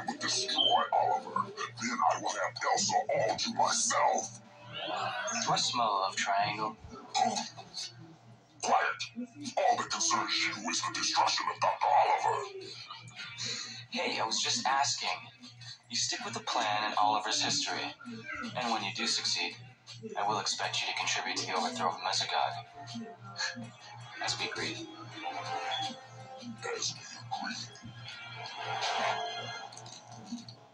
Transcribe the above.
would destroy Oliver. Then I would have Elsa all to myself. Do I smell a love triangle? Quiet. All that concerns you is the destruction of Dr. Oliver. Hey, I was just asking. You stick with the plan and Oliver's history. And when you do succeed, I will expect you to contribute to the overthrow of Mesogod. As we agreed. As we agreed.